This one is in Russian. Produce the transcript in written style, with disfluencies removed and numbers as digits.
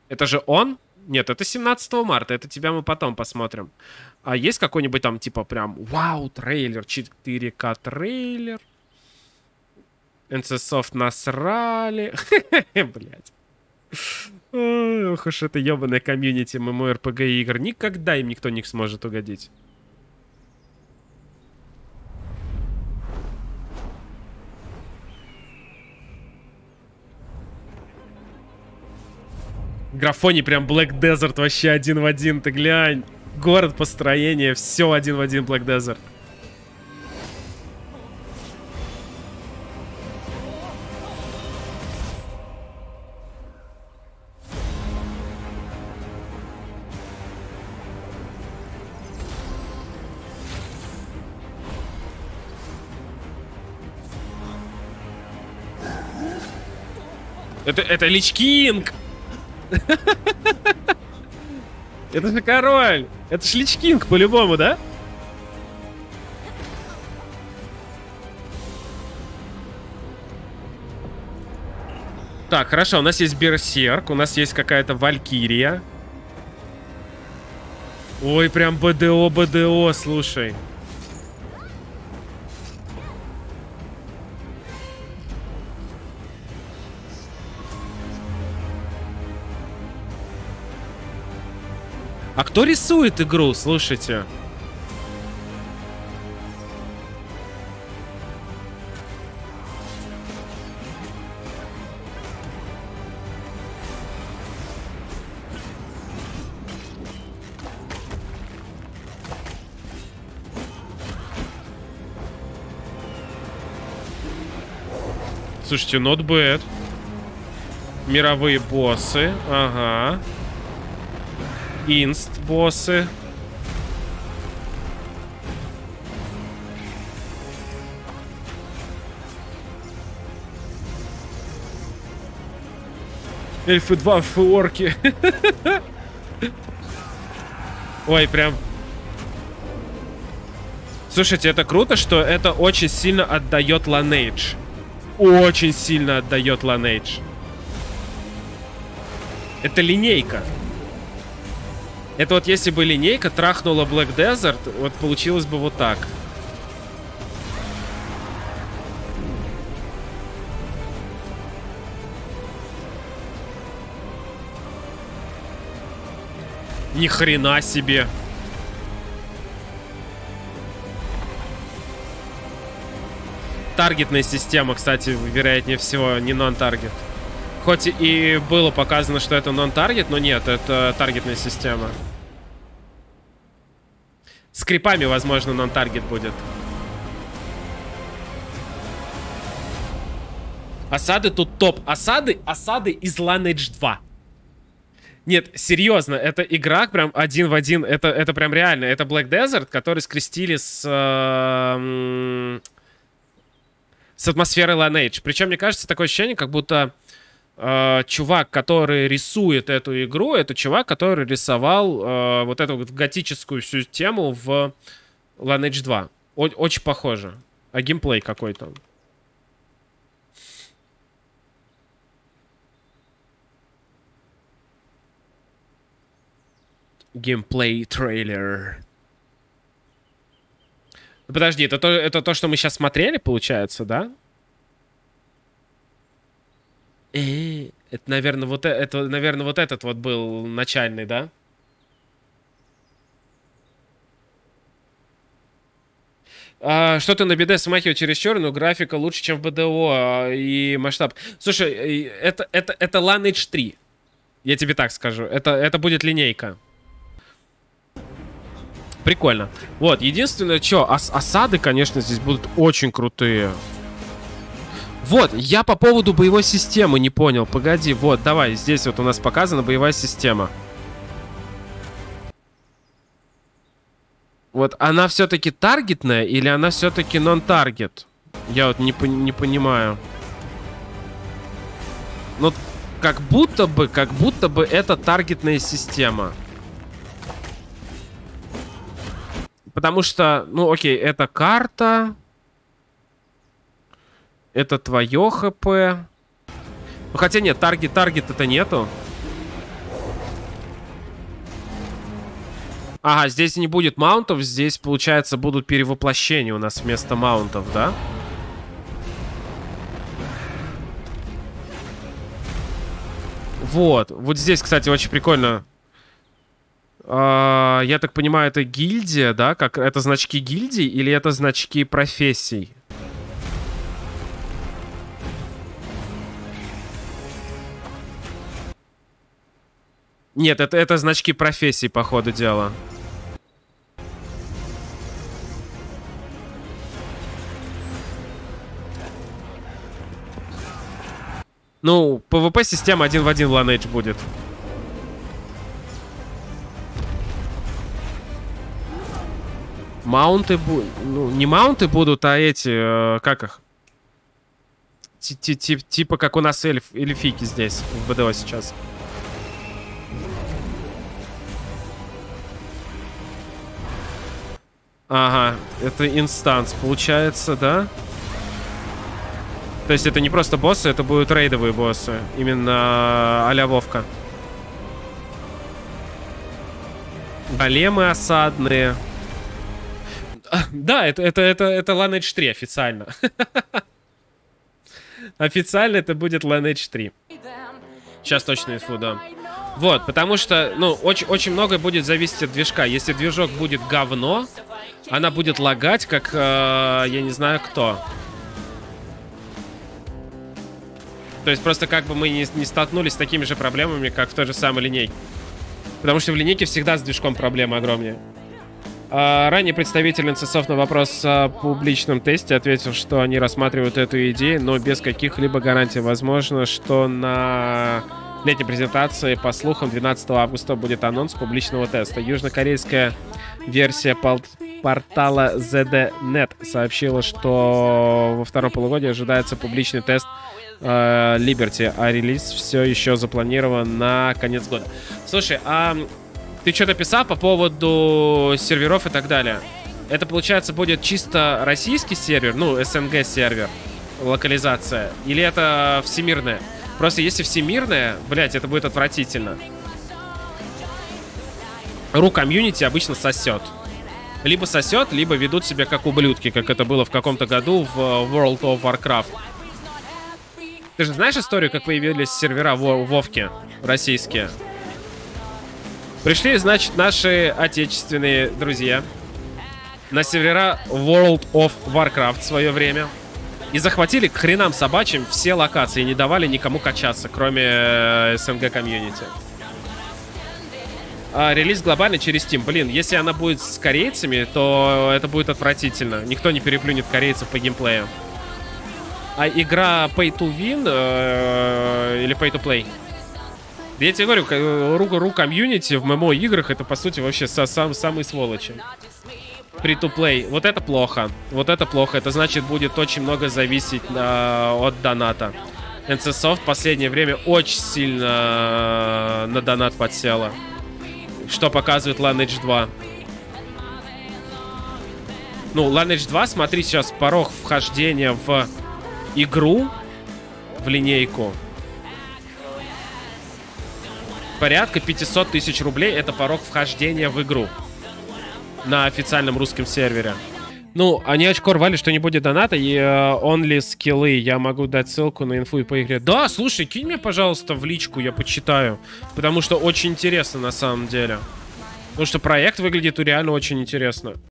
Это же он? Нет, это 17 марта. Это тебя мы потом посмотрим. А есть какой-нибудь там, типа, прям, вау, трейлер, 4К трейлер? NCSoft насрали. Блять. Ох уж это ебаное комьюнити MMORPG игр. Никогда им никто не сможет угодить. Графоний прям Black Desert вообще один в один. Ты глянь. Город, построение, все один в один Black Desert. Это Лич Кинг! Это же король! Это ж Лич Кинг по-любому, да? Так, хорошо, у нас есть Берсерк, у нас есть какая-то Валькирия. Ой, прям БДО, слушай. А кто рисует игру, слушайте? Слушайте, not bad. Мировые боссы, ага. Инст-боссы. Эльфы 2, орки. Ой, прям. Слушайте, это круто, что это очень сильно отдает Lineage. Очень сильно отдает Lineage. Это линейка. Это вот если бы линейка трахнула Black Desert, вот получилось бы вот так. Ни хрена себе. Таргетная система, кстати, вероятнее всего, не нон-таргет. Хоть и было показано, что это нон-таргет, но нет, это таргетная система. С крипами, возможно, нон-таргет будет. Осады тут топ. Осады из Lineage 2. Нет, серьезно, это игра прям один в один. Это прям реально. Это Black Desert, который скрестили с атмосферой Lineage. Причем, мне кажется, такое ощущение, как будто чувак, который рисует эту игру, это чувак, который рисовал вот эту вот готическую всю тему в Lineage 2. Очень похоже. А геймплей какой-то. Геймплей трейлер. Подожди, это то, что мы сейчас смотрели, получается, да? Это, наверное, вот этот вот был начальный, да? Что-то на BD смахивает чересчур, но графика лучше, чем в БДО и масштаб. Слушай, это Lineage 3. Я тебе так скажу. Это будет линейка. Прикольно. Вот, единственное, что, осады, конечно, здесь будут очень крутые. Вот, я по поводу боевой системы не понял. Погоди, вот, давай, здесь вот у нас показана боевая система. Вот, она все-таки таргетная или она все-таки нон-таргет? Я вот не понимаю. Ну, как будто бы это таргетная система. Потому что, ну, окей, это карта. Это твое ХП. Ну, хотя нет, таргет это нету. Ага, здесь не будет маунтов, здесь, получается, будут перевоплощения у нас вместо маунтов, да? Вот. Вот здесь, кстати, очень прикольно. Я так понимаю, это гильдия, да? Как это значки гильдии или это значки профессий? Нет, это значки профессий, по ходу дела. Ну, PvP-система один в один в Lineage будет. Маунты будут... Ну, не маунты будут, а эти... как их? Типа как у нас эльфийки здесь, в БДО сейчас. Ага, это инстанс, получается, да? То есть это не просто боссы, это будут рейдовые боссы. Именно а-ля Вовка. Големы осадные. Да, это Lineage 3 официально. Официально это будет Lineage 3. Сейчас точно инфу, да. Вот, потому что, ну, очень многое будет зависеть от движка. Если движок будет говно, она будет лагать, как, я не знаю кто. То есть просто как бы мы не столкнулись с такими же проблемами, как в той же самой линейке. Потому что в линейке всегда с движком проблемы огромнее. Ранее представитель NCSoft на вопрос о публичном тесте ответил, что они рассматривают эту идею, но без каких-либо гарантий. Возможно, что на летней презентации, по слухам, 12 августа будет анонс публичного теста. Южнокорейская версия портала ZDNet сообщила, что во втором полугодии ожидается публичный тест Liberty, а релиз все еще запланирован на конец года. Слушай, а ты что-то писал по поводу серверов и так далее? Это, получается, будет чисто российский сервер, ну, СНГ сервер, локализация, или это всемирная? Просто если всемирная, блять, это будет отвратительно. Комьюнити обычно сосет. Либо сосет, либо ведут себя как ублюдки, как это было в каком-то году в World of Warcraft. Ты же знаешь историю, как появились сервера Вовки российские? Пришли, значит, наши отечественные друзья на сервера World of Warcraft в свое время и захватили к хренам собачьим все локации и не давали никому качаться, кроме СНГ комьюнити. Релиз глобальный через Steam. Блин, если она будет с корейцами, то это будет отвратительно. Никто не переплюнет корейцев по геймплею. А игра Pay to Win или Pay to Play? Я тебе говорю, комьюнити в ММО-играх это, по сути, вообще самые сволочи. Free to Play. Вот это плохо. Вот это плохо. Это значит, будет очень много зависеть от доната. NCSoft в последнее время очень сильно на донат подсела. Что показывает Lineage 2. Ну, Lineage 2, смотри, сейчас порог вхождения в игру, в линейку. Порядка 500 тысяч рублей. Это порог вхождения в игру. На официальном русском сервере. Ну, они очко рвали, что не будет доната и only скиллы. Я могу дать ссылку на инфу и по игре. Да, слушай, кинь мне, пожалуйста, в личку, я почитаю. Потому что очень интересно на самом деле. Потому что проект выглядит реально очень интересно.